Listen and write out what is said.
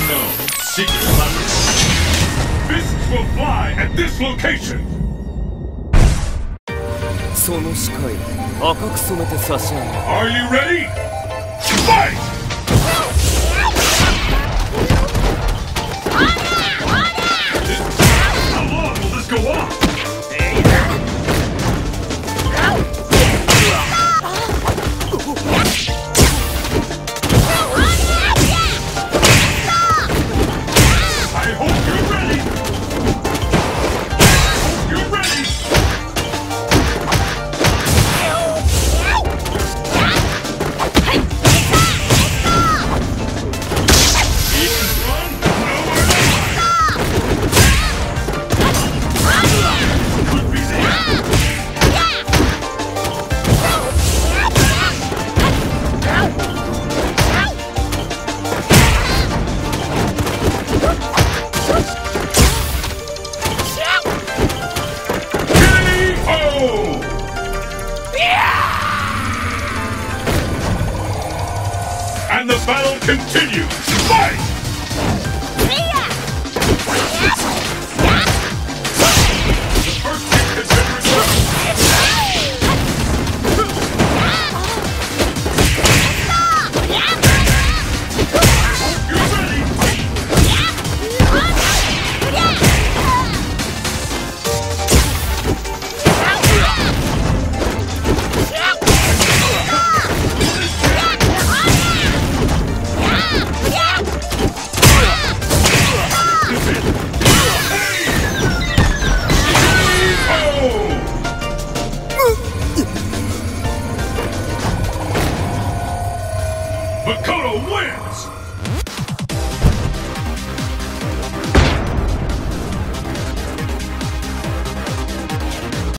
No secret laboratory. Fists will fly at this location. その視界赤く染めて差し上げる。 Are you ready? Fight! How long will this go on? I hope you're ready. You're ready. And the battle continues! Fight! The first hit has been returned! You're ready! Makoto wins!